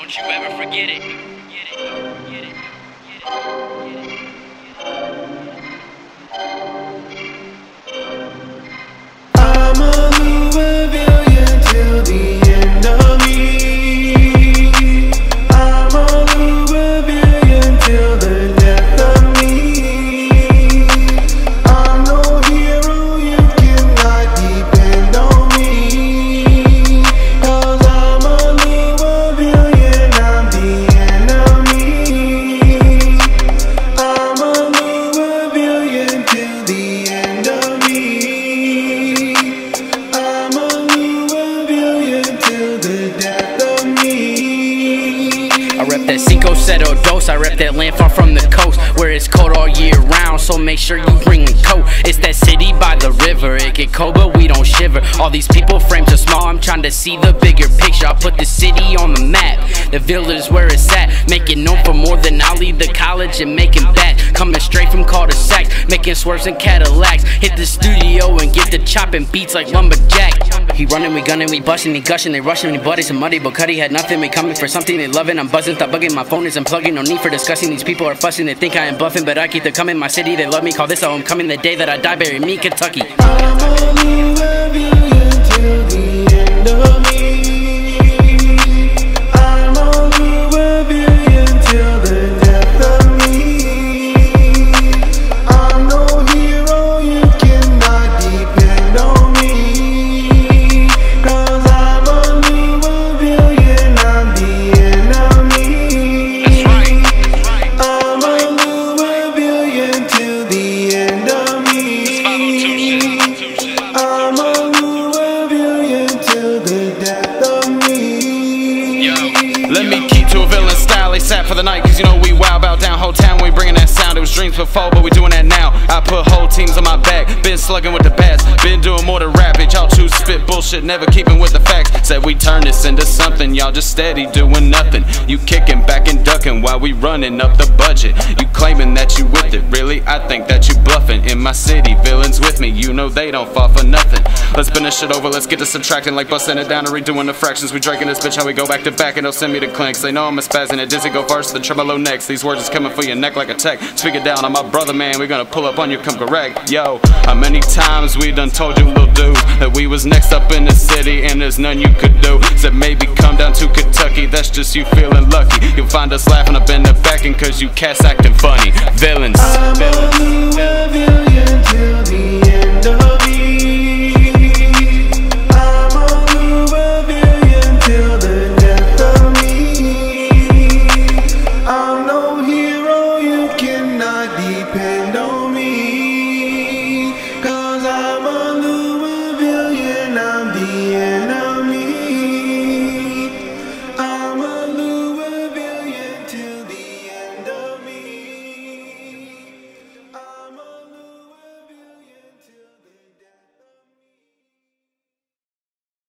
Don't you ever forget it. Get it, get it, get it, I'ma lose a billion till the end of me. I'ma lose a billion till the death of me. I'm no hero, you cannot depend on me. Cause I'ma lose a billion, I'm the enemy. I'ma lose a billion till the end of me. I rep that Cinco Cero Dos, I rep that land far from the coast, where it's cold all year round, so make sure you bring a coat. It's that city by the river, it get cold but we don't shiver. All these people frames are small, I'm trying to see the bigger picture. I put the city on the map, the village is where it's at. Make it known for more than I'll leave the college and make it back. Coming straight from cul-de-sacs, making swerves in Cadillacs. Hit the studio and get the chopping beats like lumberjack. He running, we gunning, we busting, he gushing, they rushing, he buddy some muddy, but Cuddy had nothing. We coming for something, they loving, I'm buzzing, stop bugging, my phone is unplugging. No need for discussing, these people are fussing, they think I am buffing, but I keep them coming. My city, they love me, call this a homecoming. The day that I die, bury me, Kentucky. I'ma lose a billion till the end of me. I'ma lose a billion till the death of me. I'm no hero, you cannot depend on me. Cause I'ma lose a billion, I'm the enemy. That's right. I'ma lose a billion till the end of me. I'ma lose a billion till the death of me. Yo, let me keep to a villain style. They sat for the night, cause you know we wild about down whole town. We bringing that sound. It was dreams before, but we doing that now. I put whole teams on my back, been slugging with the bats, been doing more than rap it. Y'all choose spit bullshit, never keeping with the facts. Said we turn this into something, y'all just steady doing nothing. You kicking back and ducking while we running up the budget. You claiming that you with it, really? I think that you bluffing. In my city, villains with me, you know they don't fall for nothing. Let's spin this shit over, let's get to subtracting, like busting it down and redoing the fractions. We drinking this bitch, how we go back to back and they'll send me the clinks. They know I'm a spaz and a dizzy go first, the tremolo next. These words is coming for your neck like a tech. Speak it down, I'm my brother man, we gonna pull up on you, come correct. Yo, how many times we done told you, little dude, that we was next up in the city and there's none you could do. Said maybe come down to Kentucky, that's just you feeling lucky. You'll find us laughing up in the back and cause you cats acting funny. Villains. I'ma lose a billion till the end of me. I'ma lose a billion till the death of me. I'm no hero, you cannot depend on me. Cause I'ma lose a billion, I'm the enemy.